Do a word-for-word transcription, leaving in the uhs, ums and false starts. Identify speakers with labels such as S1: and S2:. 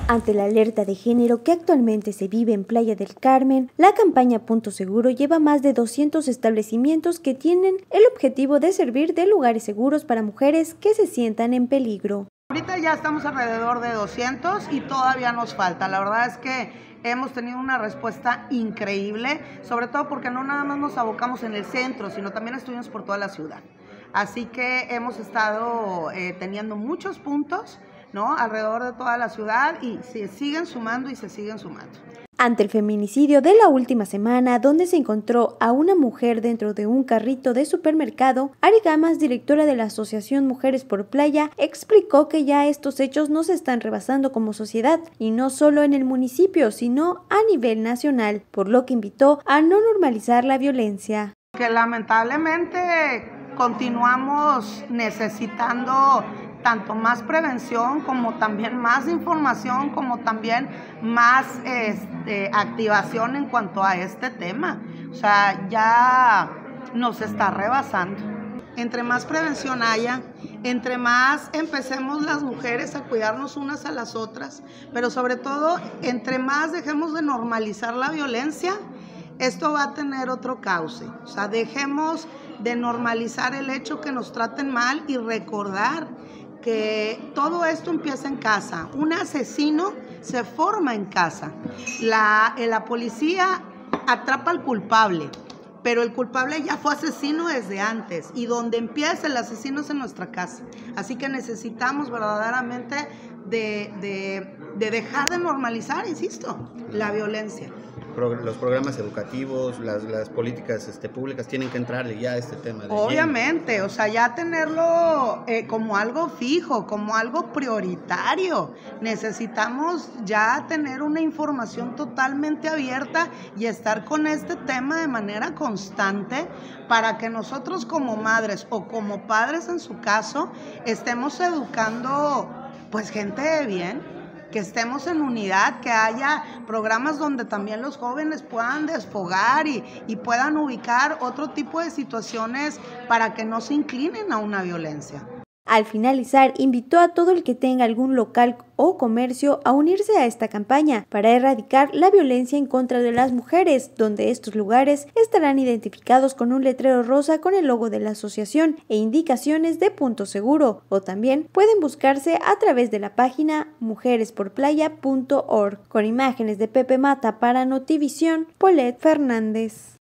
S1: Ante la alerta de género que actualmente se vive en Playa del Carmen, la campaña Punto Seguro lleva más de doscientos establecimientos que tienen el objetivo de servir de lugares seguros para mujeres que se sientan en peligro.
S2: Ahorita ya estamos alrededor de doscientos y todavía nos falta. La verdad es que hemos tenido una respuesta increíble, sobre todo porque no nada más nos abocamos en el centro, sino también estuvimos por toda la ciudad. Así que hemos estado eh, teniendo muchos puntos, ¿no?, alrededor de toda la ciudad y se siguen sumando y se siguen sumando.
S1: Ante el feminicidio de la última semana, donde se encontró a una mujer dentro de un carrito de supermercado, Ari Gamas, directora de la Asociación Mujeres por Playa, explicó que ya estos hechos no se están rebasando como sociedad, y no solo en el municipio, sino a nivel nacional, por lo que invitó a no normalizar la violencia.
S2: Que lamentablemente continuamos necesitando tanto más prevención como también más información, como también más este, activación en cuanto a este tema. O sea, ya nos está rebasando. Entre más prevención haya, entre más empecemos las mujeres a cuidarnos unas a las otras, pero sobre todo, entre más dejemos de normalizar la violencia, esto va a tener otro cauce. O sea, dejemos de normalizar el hecho que nos traten mal y recordar que todo esto empieza en casa. Un asesino se forma en casa. La, la policía atrapa al culpable, pero el culpable ya fue asesino desde antes, y donde empieza el asesino es en nuestra casa. Así que necesitamos verdaderamente de, de, de dejar de normalizar, insisto, la violencia.
S3: Los programas educativos, las, las políticas este, públicas tienen que entrarle ya a este tema. De
S2: Obviamente, lleno. O sea, ya tenerlo eh, como algo fijo, como algo prioritario. Necesitamos ya tener una información totalmente abierta y estar con este tema de manera constante para que nosotros como madres o como padres en su caso estemos educando pues gente de bien, que estemos en unidad, que haya programas donde también los jóvenes puedan desfogar y, y puedan ubicar otro tipo de situaciones para que no se inclinen a una violencia.
S1: Al finalizar, invitó a todo el que tenga algún local o comercio a unirse a esta campaña para erradicar la violencia en contra de las mujeres, donde estos lugares estarán identificados con un letrero rosa con el logo de la asociación e indicaciones de Punto Seguro, o también pueden buscarse a través de la página mujeres por playa punto org. Con imágenes de Pepe Mata para Notivisión, Paulette Fernández.